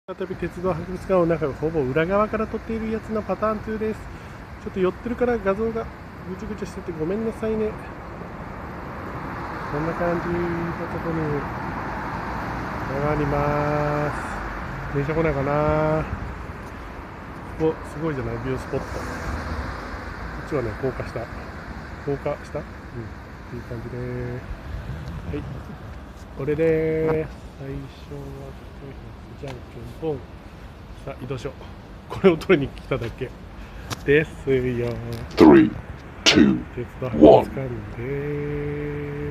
再び鉄道博物館の中がほぼ裏側から撮っているやつのパターン2です。ちょっと寄ってるから画像がぐちゃぐちゃしててごめんなさいね。こんな感じのところに上がります。電車来ないかな。ここすごいじゃない、ビュースポット。こっちはね、高架下。高架下、いい感じです。はい、これで最初はじゃんけんぽん。さあ移動しよう。これを取りに来ただけですよ。 3、2、 鉄道博物館です。